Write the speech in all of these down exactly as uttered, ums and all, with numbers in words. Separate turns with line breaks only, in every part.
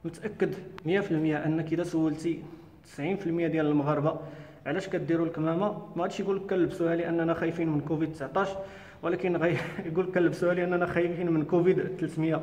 متاكد مية في المية انك اذا سولتي تسعين في المية ديال المغاربه علاش كديروا الكمامه، ما غاديش يقول لك كنلبسوها لاننا خايفين من كوفيد تسعطاش، ولكن غيقول لك كنلبسوها لاننا خايفين من كوفيد ثلاثمية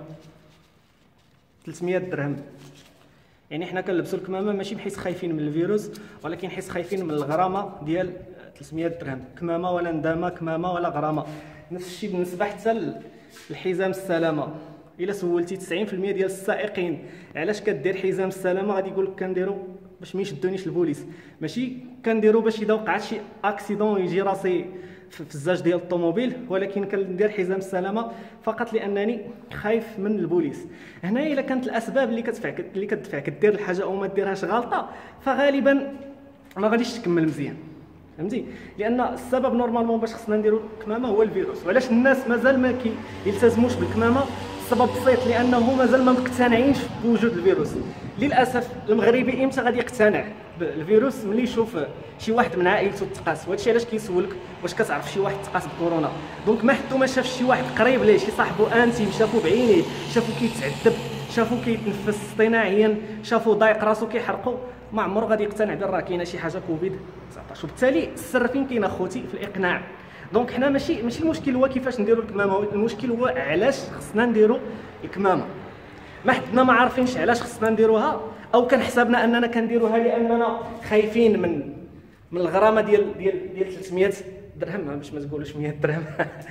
ثلاثمية درهم. يعني حنا كنلبسوا الكمامه ماشي بحيث خايفين من الفيروس، ولكن حيث خايفين من الغرامه ديال ثلاثمية درهم. كمامه ولا ندامه، كمامه ولا غرامه. نفس الشيء بالنسبه حتى للحزام السلامه. الا سولتي تسعين في المية ديال السائقين علاش كدير حزام السلامه، غادي يقول لك كنديرو باش ما يشدونيش البوليس، ماشي كنديرو باش اذا وقعت شي اكسيدون يجي راسي في الزاج ديال الطوموبيل، ولكن كندير حزام السلامه فقط لانني خايف من البوليس. هنا الا كانت الاسباب اللي كتدفعك اللي كتدفعك دير الحاجه او ما ديرهاش غلطه، فغالبا ما غاديش تكمل مزيان، فهمتي؟ لان السبب نورمالمون باش خصنا نديرو الكمامه هو الفيروس. وعلاش الناس مازال ما كيلتزموش بالكمامه؟ السبب بسيط، لانه مازال ما مقتنعينش بوجود الفيروس. للاسف المغربي امتى غادي يقتنع بالفيروس؟ ملي يشوف شي واحد من عائلته تقاس. وهادشي علاش كيسولك واش كتعرف شي واحد تقاس بكورونا. دونك ما حتى ما شاف شي واحد قريب ليه، شي صاحبو انتيم، شافو بعينيه، شافو كيتعذب، شافو كيتنفس اصطناعيا، شافو ضايق راسو كيحرقو، ما عمرو غادي يقتنع بان راه كاينه شي حاجه كوفيد تسعطاش. وبالتالي السر فين كاين اخوتي؟ في الاقناع. دونك حنا ماشي ماشي المشكل هو كيفاش نديروا الكمامه، المشكل هو علاش خصنا نديروا الكمامه. ما حدنا ما عارفينش علاش خصنا نديروها، او كان حسابنا اننا كنديروها لاننا خايفين من من الغرامه ديال ديال ديال ثلاثمية درهم، باش ما تقولوش مية درهم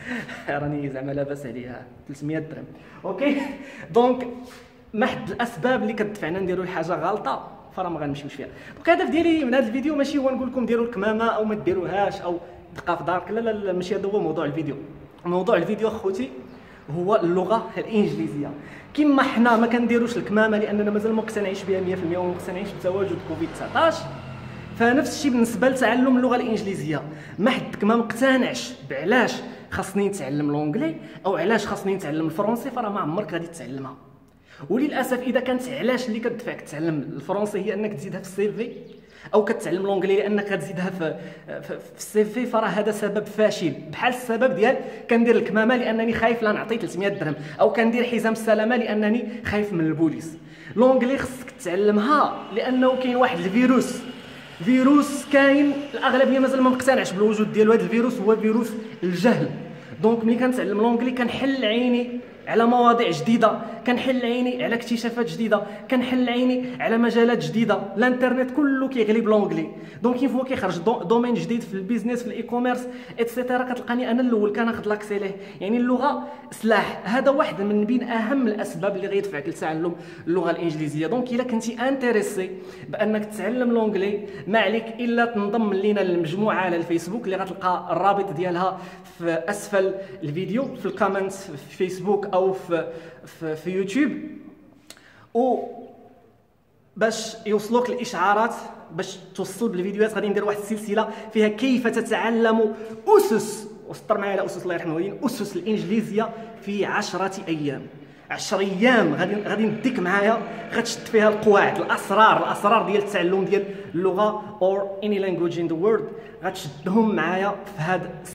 راني زعما لاباس عليها ثلاثمية درهم. اوكي، دونك ما حد الاسباب اللي كتدفعنا نديروا الحاجه غلطه فراه ما غنمشيوش فيها. دونك الهدف ديالي من هذا الفيديو ماشي هو نقول لكم ديروا الكمامه او ما ديروهاش او تبقى في دارك، لا لا لا، ماشي هذا هو موضوع الفيديو. موضوع الفيديو اخوتي هو اللغه الانجليزيه. كما حنا ما كنديروش الكمامه لاننا مازال ما مقتنعينش بها مية في المية وما مقتنعينش بتواجد كوفيد تسعطاش، فنفس الشيء بالنسبه لتعلم اللغه الانجليزيه. ما حدك ما مقتنعش بعلاش خاصني نتعلم لونجلي او علاش خاصني نتعلم الفرنسي، فراه ما عمرك غادي تتعلمها. وللاسف اذا كانت علاش اللي كتدفعك تتعلم الفرنسي هي انك تزيدها في السي في، او كتعلم لونجلي لانك غتزيدها في في السي في، فراه هذا سبب فاشل. بحال السبب ديال كندير الكمامه لانني خايف لا نعطي ثلاثمية درهم، او كندير حزام السلامه لانني خايف من البوليس. لونجلي خصك تعلمها لانه كاين واحد الفيروس، فيروس كاين الاغلبيه مازال ما مقتنعش بالوجود ديالو. هذا الفيروس هو فيروس الجهل. دونك ملي كنتعلم لونجلي كنحل عيني على مواضيع جديده، كنحل عيني على اكتشافات جديده، كنحل عيني على مجالات جديده. الانترنت كله كيغلي بلونجلي. دونك كيف هو كيخرج دومين جديد في البيزنس، في الاي كوميرس ايتترا، كتلقاني انا الاول كناخذ لاكسي ليه. يعني اللغه سلاح. هذا واحد من بين اهم الاسباب اللي غيدفعك لتعلم اللغه الانجليزيه. دونك الا كنتي انتريسي بانك تتعلم لونجلي، ما عليك الا تنضم لينا للمجموعه على الفيسبوك اللي غتلقى الرابط ديالها في اسفل الفيديو، في الكومنت في فيسبوك او في في, في يوتيوب. و باش يوصلوك الاشعارات باش توصل بالفيديوهات غادي ندير واحد السلسله فيها كيف تتعلم اسس، وسطر معايا على اسس الله يرحمه، اسس الانجليزيه في عشرة ايام. عشر ايام غادي غادي نديك معايا، غتشد فيها القواعد، الاسرار الاسرار ديال التعلم ديال اللغه or any language in the world، غتشدهم معايا في هذا